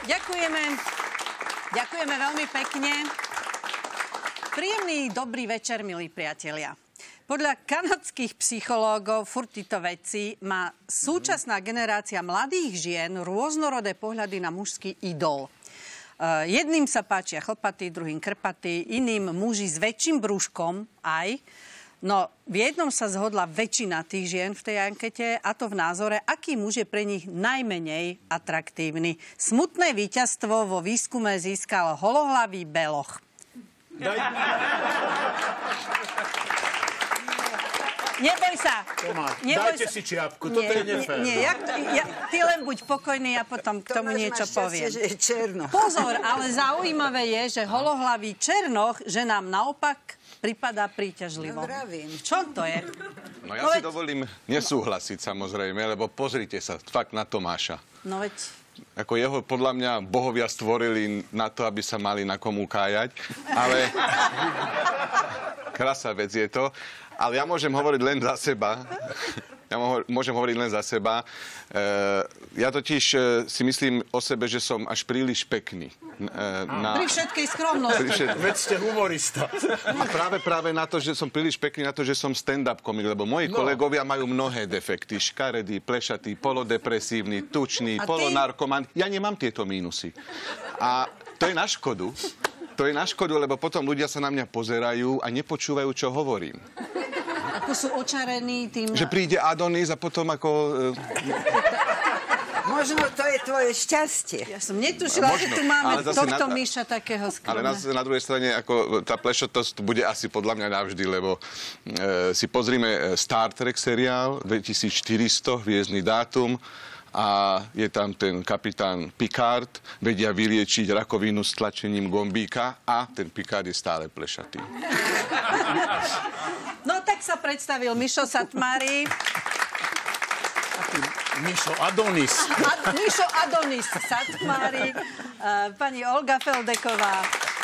Ďakujeme veľmi pekne. Príjemný dobrý večer, milí priatelia. Podľa kanadských psychológov, furt títo vedci, má súčasná generácia mladých žien rôznorodé pohľady na mužský idol. Jedným sa páčia chlpatí, druhým krpatí, iným muži s väčším brúškom aj. No, v jednom sa zhodla väčšina tých žien v tej ankete, a to v názore, aký muž je pre nich najmenej atraktívny. Smutné víťazstvo vo výskume získal holohlavý beloch. Neboj sa. Dajte si čiapku, toto je nefér. Ty len buď pokojný a potom k tomu niečo poviem. Že je černo. Pozor, ale zaujímavé je, že holohlavý černoch, že nám naopak pripadá príťažlivo. No, vravím. Čo to je? No ja si dovolím nesúhlasiť samozrejme, lebo pozrite sa fakt na Tomáša. No veď... Ako jeho, podľa mňa, bohovia stvorili na to, aby sa mali na komu kájať, ale krásna vec je to. Ale ja môžem hovoriť len za seba. Ja totiž si myslím o sebe, že som až príliš pekný. Pri všetkej skromnosti. Veď ste humorista. A práve na to, že som príliš pekný, na to, že som stand-up komik, lebo moji kolegovia majú mnohé defekty. Škaredý, plešatý, polodepresívny, tučný, polonarkoman. Ja nemám tieto mínusy. A to je na škodu. Lebo potom ľudia sa na mňa pozerajú a nepočúvajú, čo hovorím. Ako sú očarení tým... Že príde Adonis a potom ako... Možno to je tvoje šťastie. Ja som netušila, že tu máme tohto Míša takého skromného. Ale na druhej strane, ako tá plešotosť bude asi podľa mňa navždy, lebo si pozrime Star Trek seriál 2400, hviezdny dátum, a je tam ten kapitán Picard, vedia vyliečiť rakovinu s tlačením gombíka a ten Picard je stále plešatý. No tak sa predstavil Mišo Satmári. Mišo Adonis. Mišo Adonis Satmári. Pani Olga Feldeková.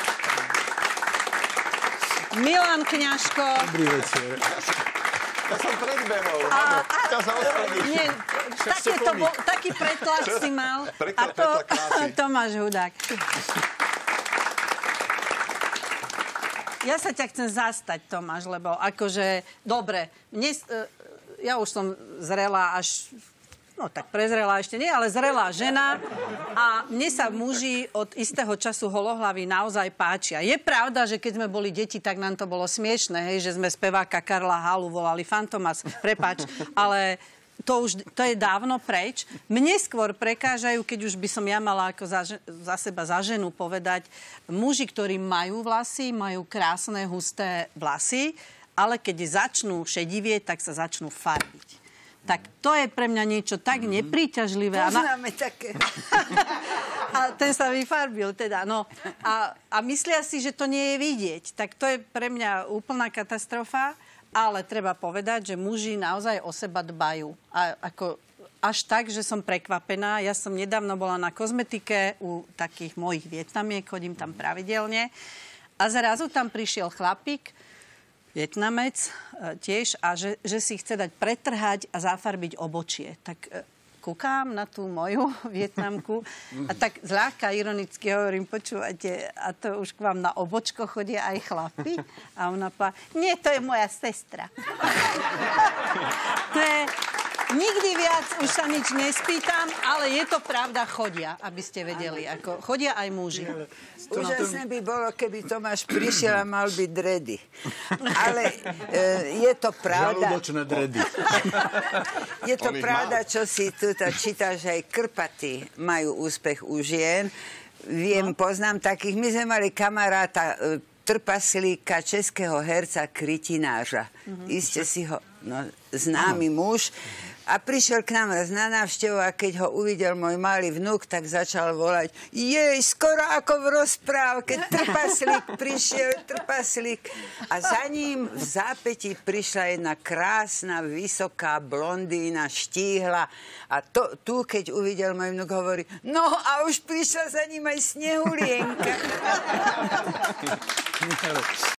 Milan Kňažko. Dobrý večer. Ja som predbehol. Nie, taký pretlak si mal. A to Tomáš Hudák. Ja sa ťa chcem zastať, Tomáš, lebo akože, dobre, ja už som zrelá až, no tak prezrelá ešte nie, ale zrelá žena a mne sa muži od istého času holohlavy naozaj páčia. Je pravda, že keď sme boli deti, tak nám to bolo smiešné, hej, že sme speváka Karla Halu volali Fantomas, prepáč, ale... To je dávno preč. Mne skôr prekážajú, keď už by som ja mala ako za seba, za ženu povedať, muži, ktorí majú vlasy, majú krásne, husté vlasy, ale keď začnú šedivieť, tak sa začnú farbiť. Tak to je pre mňa niečo tak nepríťažlivé. Poznáme také. A ten sa vyfarbil teda, no. A myslia si, že to nie je vidieť. Tak to je pre mňa úplná katastrofa. Ale treba povedať, že muži naozaj o seba dbajú. A ako až tak, že som prekvapená. Ja som nedávno bola na kozmetike u takých mojich Vietnamiek, chodím tam pravidelne. A zrazu tam prišiel chlapík, Vietnamec tiež, a že si chce dať pretrhať a zafarbiť obočie. Tak kúkam na tú moju Vietnamku a tak zľahka ironicky hovorím, počúvate, a to už k vám na obočko chodia aj chlapi? A ona povedala, nie, to je moja sestra. To je... Nikdy viac už sa nič nespýtam, ale je to pravda, chodia, aby ste vedeli. Ako, chodia aj muži. Úžasné by bolo, keby Tomáš prišiel a mal byť dredy. Ale je to pravda. Žalúdočné dredy. Je to pravda, čo si tu čítaš, že aj krpatí majú úspech u žien. Viem, poznám takých. My sme mali kamaráta trpaslíka, českého herca Krytináža. Iste si ho, známy muž. A prišiel k nám raz na návštevu a keď ho uvidel môj malý vnuk, tak začal volať, jej, skoro ako v rozprávke, trpaslík. A za ním v zápätí prišla jedna krásna, vysoká blondína, štíhla. A tu, keď uvidel môj vnuk, hovorí, no a už prišla za ním aj Snehulienka.